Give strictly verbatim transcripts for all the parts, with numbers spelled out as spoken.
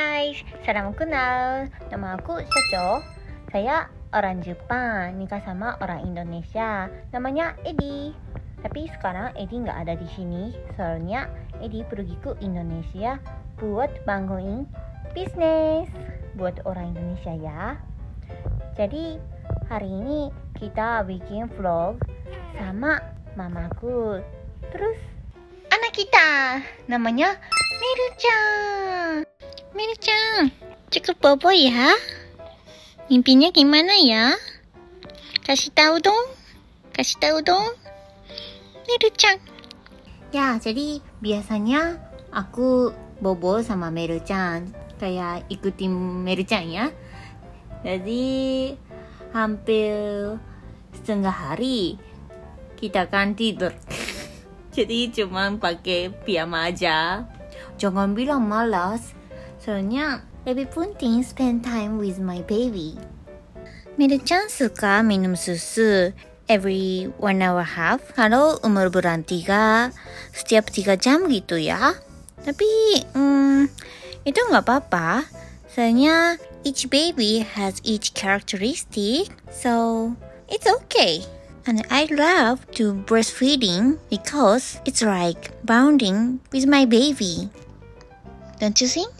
guys, salam kenal. Nama aku Soco. Saya orang Jepang, nikah sama orang Indonesia. Namanya Edi. Tapi sekarang Edi nggak ada di sini, soalnya Edi pergi ke Indonesia buat bangun bisnis buat orang Indonesia ya. Jadi hari ini kita bikin vlog sama mamaku. Terus anak kita namanya Meru-chan. Meru-chan, cukup bobo ya. Mimpinya gimana ya? Kasih tahu dong. Kasih tahu dong. Meru-chan. Ya, jadi biasanya aku bobo sama Meru-chan. Kayak ikutin Meru-chan ya. Jadi hampir setengah hari kita kan tidur. Jadi cuma pakai piyama aja. Jangan bilang malas. Soalnya lebih penting spend time with my baby. Meru-chan suka minum susu every one hour half. Kalau umur bulan tiga, setiap tiga jam gitu ya. Tapi hmm, itu nggak apa-apa. Soalnya each baby has each characteristic, so it's okay. And I love to breastfeeding because it's like bonding with my baby. Don't you think?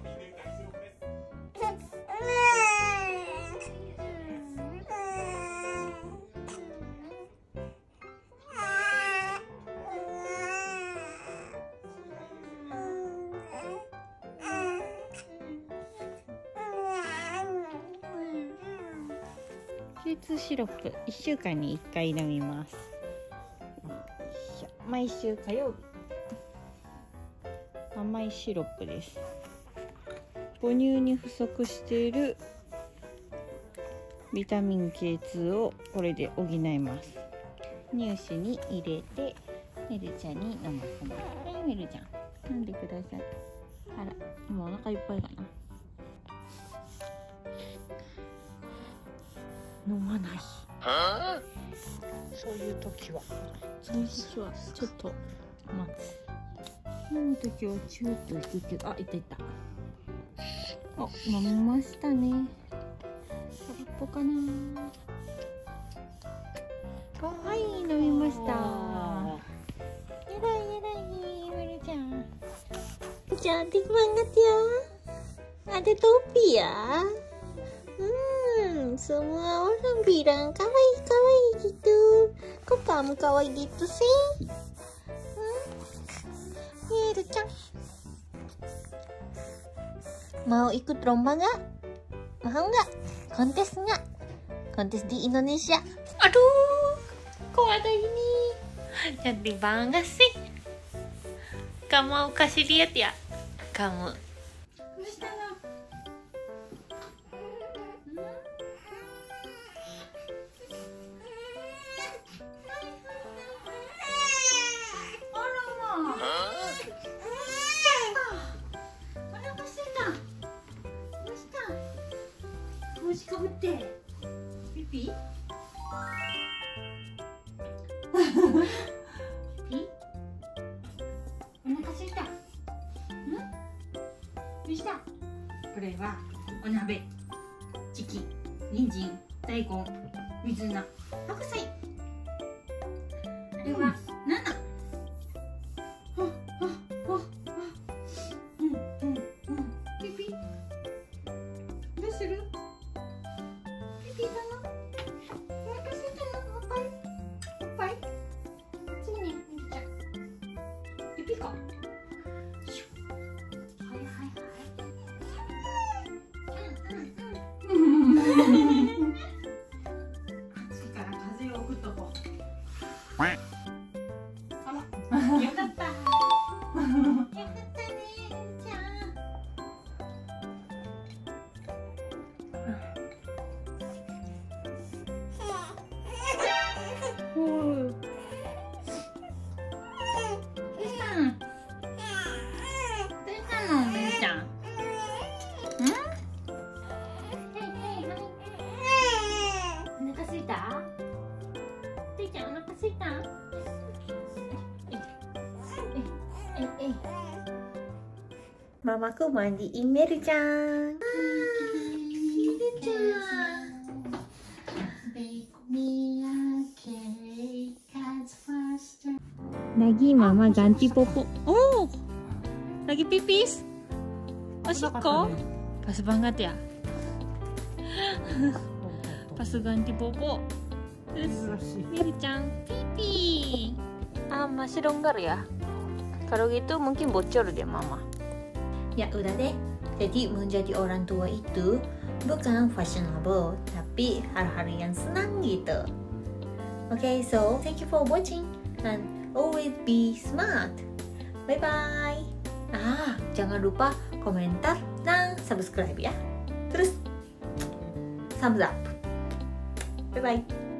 シシロップいっしゅうかんにいっかい飲みます。毎週火曜日。甘いシロップです。母乳に不足しているビタミン ケーツー をこれで補います。乳歯に入れてメルちゃんに飲ませます。はい、メルちゃん飲んでください。あら、今お腹いっぱいかな。飲まない。そういう時はそういう時はちょっと待つ。飲む時はチューッと引くけど、あ、いたいた。あ、飲みましたね。空っぽかな。はい、飲みました。やだいやだい、メルちゃん。Cantik banget ya. Ada topi ya. Hmm, semua orang bilang kawaii kawaii gitu. Kok kamu kawaii gitu sih? Hmm? Meru-chan. Mau ikut lomba nggak? Mau nggak? Kontes nggak? Kontes di Indonesia. Aduh, kok ada ini? Cantik banget sih. Kamu mau kasih lihat ya? Kamu.帽子かぶってピピピお腹すいた。んどうした？これはお鍋、チキン、人参、大根、水菜、白菜。あれはナナ。よかった。よかったね、ちゃん。 mamaku mandiin Meru-chan. Lagi mama ganti popok. Oh, lagi pipis. Oshiko. Pas banget ya. Pas ganti popok. Terus Meru-chan pipi. Ah, masih longgar ya. Kalau gitu mungkin bocor deh mama. Ya udah deh. Jadi menjadi orang tua itu bukan fashionable, tapi hal-hal yang senang gitu. Okay, so thank you for watching and always be smart. Bye bye. Ah, jangan lupa komentar dan subscribe ya. Terus thumbs up. Bye bye.